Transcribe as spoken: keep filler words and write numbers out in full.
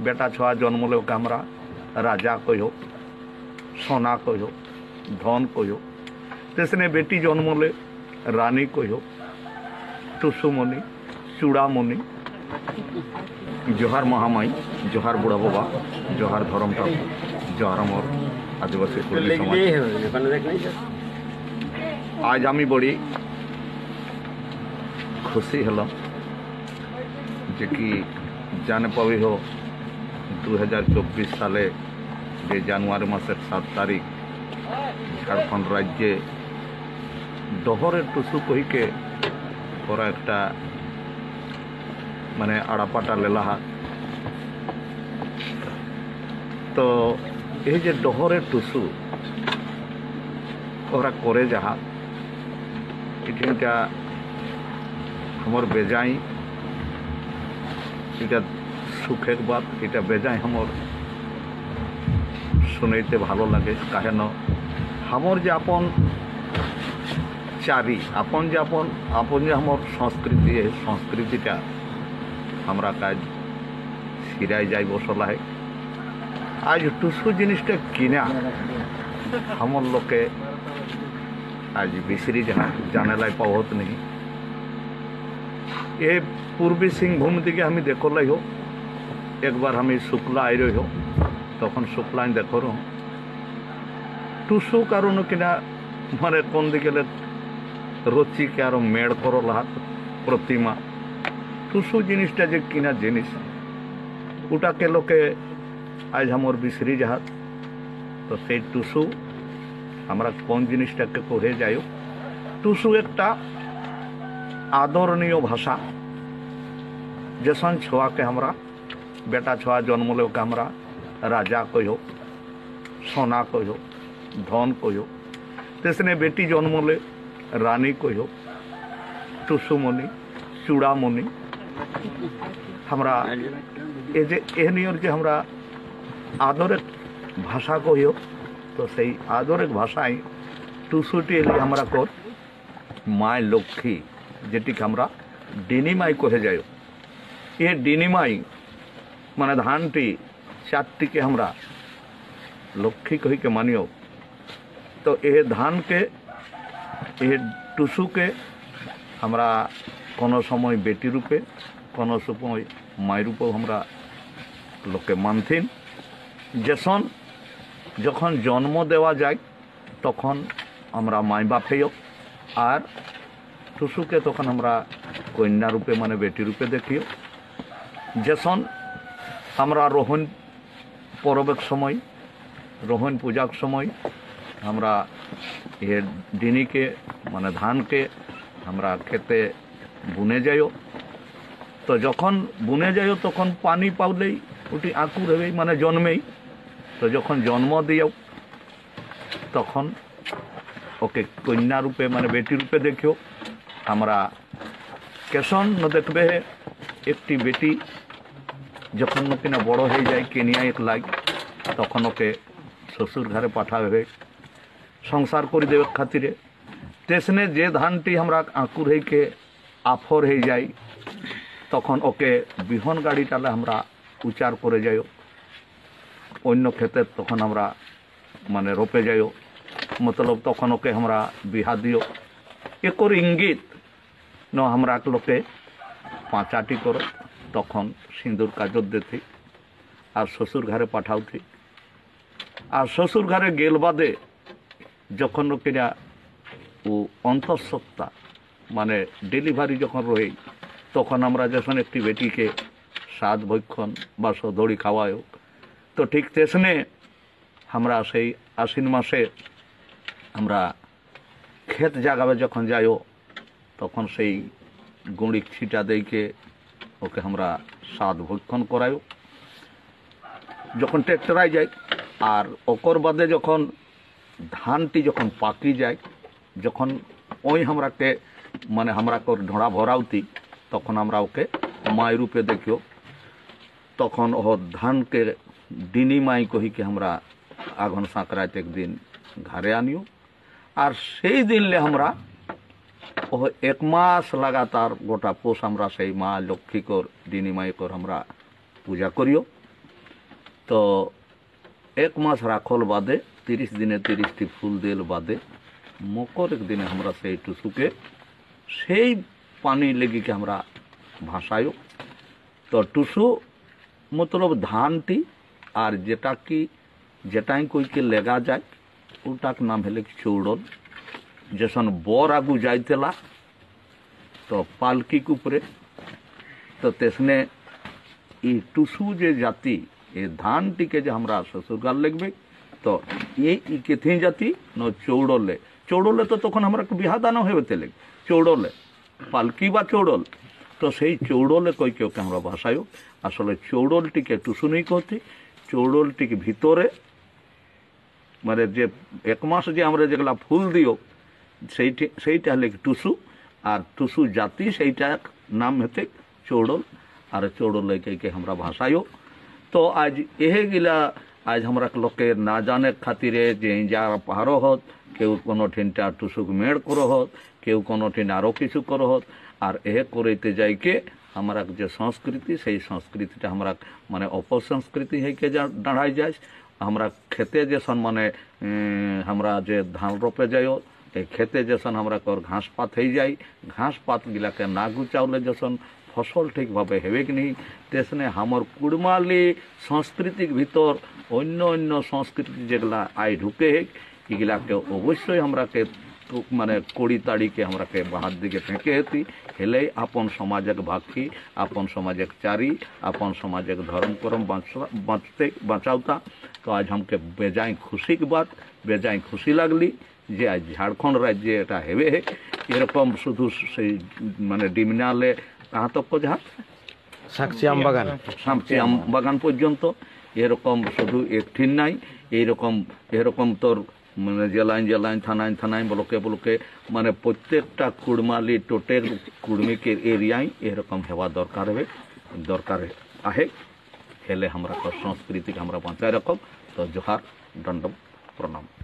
बेटा छुआ जन्मले ओके हमरा राजा कहो, सोना कहो, धन कहो। तेसने बेटी जन्मले रानी कहो, टुसुमणि, चूड़ामणि। जोहार महामाई, जोहार बुढ़ा बाबा, जोहार धर्म ठाकुर, जोहार मोर आदिवासी कुर्मी समाज। आज आमी बड़ी खुशी हल जे कि जाने पावी हो दो हज़ार चौबीस साले जे जानुआरी मासेर सात तारीख झारखंड राज्ये डहरे टुसु कहीके ओरा एकटा माने आड़ापाटा लेलाहा। तो ये जे डहरे टुसु ओरा करे जहा इटा हमर बेजाई इटा सुखेर बात, इटा बेजाई हमर सुनते भालो लगे। काहे न हमर जे अपन चारी अपन जे अपन अपन जे हमर संस्कृति है, संस्कृतिटा हमरा काज सिराई जाए बसला है। आज टुसु जिनिसटा किना हमर लोके आज बिसरी जहाँ जाने लाई पावत नहीं। ये पूर्वी सिंहभूम दिखे हमें देखो लाई हो, एक बार हमें शुक्ला आई रही हो तक शुक्ला देखो रहो टुसु कारण किना माने कौन दिखे रची के आरो मेड़ करो लहा प्रतिमा टुसु जिनिसटा जे किना जिनिस उटा के लोके आज हमर बिसरी जहात। तो से टुसु हमरा कौन जिनिसटा के कहे जायो। टुसु एकटा आदरणीय भाषा जैसन छुआ के हमरा बेटा छुआ जन्मले ओके हमरा राजा कहो, सोना कहो, धन कहो। तेसने बेटी जन्मले रानी कहो, टुसुमणि, चूड़ामणि। हमरा ए जे एहनियर जे हमरा आदर भाषा कहो। तो सही आदर भाषाई टुसुटी हमरा को माय लक्ष्मी जेटी हमरा डिनी माई कहे जायो। ये डिनी माई माने धानटी चारटी के हमरा लक्ष्मी कही के मानियो। तो ये धान के ये टुसु के हमरा कोनो समय बेटी रूपे कोनो समय माई रूपे हमरा लोके मानथिन। जैसन जखन जन्म देवा जाए तखन हमरा माई बापेयो और टुसु के तखन हमरा कन्या रूपे माने बेटी रूपे देखियो। जैसन हमरा रोहन परबक समय रोहन पूजाक समय हमरा ये डिनी के माने धान के हमरा खेते बुने जायो। तो जखन बुने जायो तखन पानी पाउले उठी आकुर हेबे माने जन्मे। तो जखन जन्म दियो तखन ओके कन्या रूपे माने बेटी रूपे देखियो। हमरा केसन न देखबे एकटी बेटी जखन नकिना बड़ हो जाए केनिया एक लाग तखन ओके ससुर घरे पाठाबे संसार कर देवे खातिर। तेसने जे धानटी हमरा आकुर है के आफर हो जाए तखन ओके बिहन गाड़ी टाले हमरा उचार करे जायो अन्य खेते तखन हमरा माने रोपे जायो। मतलब तखन ओके हमरा बिहा दियो। एक इंगित न हमरा लोके पाँचाटी करो तखन सिंदूर काजत देती और ससुर घरे पाठाऊ थी। और ससुर घरे गेल बादे जखन किना वो अंतঃसत्ता माने डेलिभारी जखन रही तखन हमरा जखन एक बेटी के सात भक्षण बा सदड़ी खावायो। तो ठीक तेसने हमरा से आश्विन मासे हमरा खेत जागावे जखन जायो तखन से गुड़ी छिटा दे के ओके हमरा सात भक्षण करायो। जखन ट्रैक्टराई जाए और ओकर बादे जखन धानटी जखन पाकी जाए जखन ओई हमरा के माने हमरा को ढोड़ा भराउती तखन हमरा ओके माई रूपे देखियो। तखन ओह धान के डिनी माई कही के हमरा आघन संक्रांत एक दिन घरे आनियो। और से दिन ले हमरा ओह एक मास लगातार गोटा पोष हमरा से माँ लक्ष्मी को डिनी माई को हमरा पूजा करियो। তো এক মাস রাখল বাদে তিরিশ দিনে তিরিশটি ফুল দিল বাদে মকর এক দিনে আমরা সেই টুসুকে সেই পানি লেগিকে আমরা ভাসায়ও। তো টুসু মতলব ধানটি আর যেটা কি যেটাই কইকে লেগা যায় ওটাক নাম হলে চৌড়ল। যেসন বর আগু যাইতেলা তো পালকি উপরে তো তেসনে এই টুসু যে জাতি এই ধানটিকে যে আমরা শ্বশুরগার লাগবে তো এই কেথে জাতি ন চৌড়লে চৌড়লে তো তখন আমরা বিহা দানা হয়ে তেলে চৌড়লে পালকি বা চৌড়ল তো সেই চৌড়লে কই কেউ আমরা ভাসায়ও। আসলে চৌড়লটিকে টুসু নেই কহতে চৌড়লটিকে ভিতরে মানে যে এক মাস যে আমরা যেগুলা ফুল দিও সেইটি সেইটা হলে টুসু আর টুসু জাতি সেইটা নাম হতে চৌড়ল আর চৌড়ল কে আমরা ভাসায়ও। তো আজ এহে গিলা আজ আমরা লোকে না জানে খাতিরে যে যা পাহাড় হত কেউ কোনো ঠিনটা টুসুক মেড় করো হত কেউ কোনো ঠিন আরও কিছু করো হত আর এহে করতে যাইকে আমরা যে সংস্কৃতি সেই সংস্কৃতিটা আমরা মানে অপসংস্কৃতি হইকে দাঁড়াই যায়। আমরা খেতে যেসন মানে আমরা যে ধান রোপে যাইও এই খেতে যেসন আমরা কর ঘাস পাত হয়ে যাই ঘাস পাত গিলাকে না গুচাওলে যেসন ফসল ঠিকভাবে হেবে কি নেই তেসনে আমার কুড়মালি সংস্কৃতির ভিতর অন্য অন্য সংস্কৃতি যেগুলা আই ঢুকে এগুলাকে অবশ্যই আমরাকে মানে কড়ি তাড়িকে আমরাকে বাহার দিকে ফেঁকে হেতি হেলে আপন সমাজক ভাক্ষী আপন সমাজক চারি আপন সমাজক ধর্ম করম বাঁচতে বাঁচাওতা। তো আজ हमके बेजाय खुशी की बात बेजाय खुशी লাগলি যে আজ ঝাড়খণ্ড রাজ্যে এটা হেবে এরকম শুধু সেই মানে ডিমিনালে কাহা তক যাহা সাকচি আম বাগান সাকচি আম বাগান পর্যন্ত এরকম শুধু একটি নাই এইরকম এরকম তোর মানে জেলাইন জেলাইন থানাইন থানাইন ব্লকে ব্লকে মানে প্রত্যেকটা কুড়মালি টোটের কুড়মিকে এরিয়ায় এরকম হেওয়া দরকার হবে দরকার আহে হেলে আমরা সংস্কৃতিকে আমরা বাঁচায় রাখব। তো জোহার দণ্ডম প্রণাম।